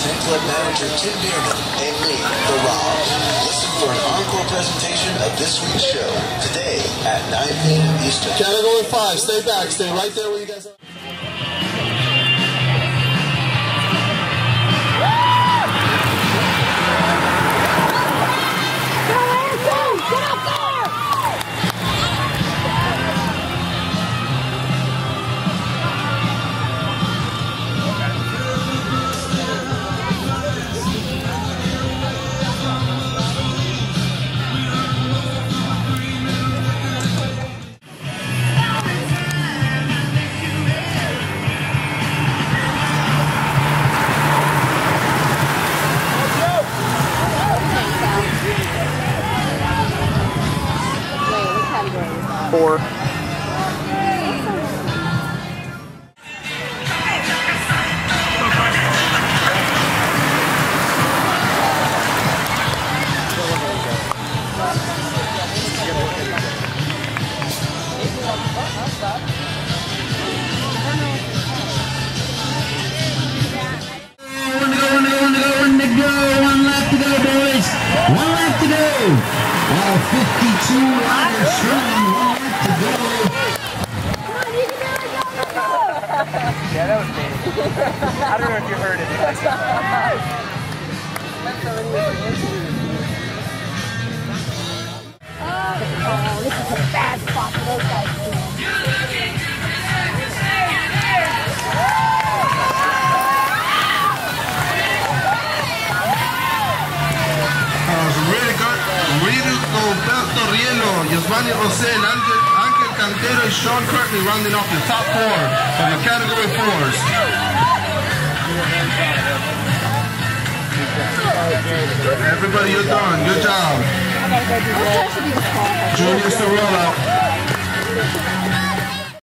Fan Club Manager Tim Bierman, and me, The Rob. Listen for an encore presentation of this week's show today at 9 p.m. Eastern. Category 5, stay back, stay right there where you guys are. Four. One lap to go, boys. 1 lap to go. All 52 riders strong. 1 lap to go. Yeah, that was me. I don't know if you heard it. Oh, this is a bad spot for those guys. Roberto Rielo, Yasmani Rosell, Ángel Cantero, and Sean Courtney rounding off the top 4 of the category 4s. Everybody, you're done. Good job. Junior Sorrell out.